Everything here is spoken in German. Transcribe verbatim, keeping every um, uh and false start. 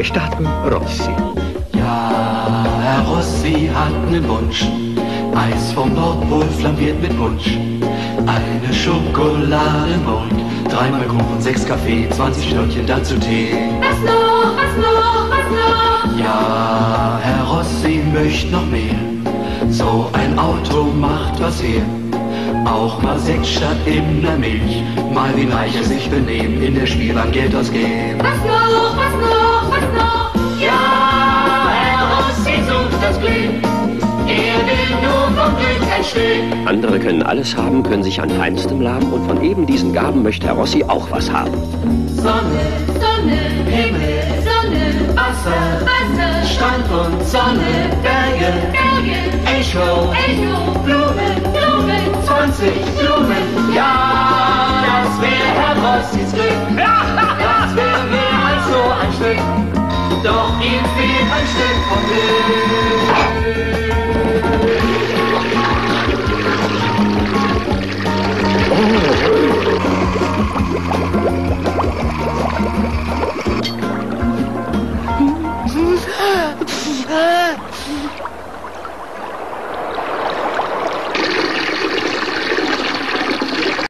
Gestatten, Rossi. Ja, Herr Rossi hat nen Wunsch. Eis vom Nordpol flambiert mit Punsch. Eine Schokolade im Mund. Dreimal Kuchen, sechs Kaffee, zwanzig Stückchen dazu Tee. Was noch, was noch, was noch? Ja, Herr Rossi möchte noch mehr. So ein Auto macht was her. Auch mal Sekt statt in der Milch. Mal wie Reiche sich benehmen, in der Spielbank Geld ausgeben. Was noch, was noch, was noch? Ja, Herr Rossi sucht das Glück. Er will nur vom Glück entstehen. Andere können alles haben, können sich an Feinstem laben und von eben diesen Gaben möchte Herr Rossi auch was haben. Sonne, Sonne, Himmel, Sonne, Wasser, Wasser, Strand und Sonne, Berge, Berge, Echo, Echo, Blumen, Blumen, zwanzig Blumen. Ja, das wär Herr Rossis Glück. Das wär mehr als so ein Stück. Doch ihm fehlt ein Stück vom Glück.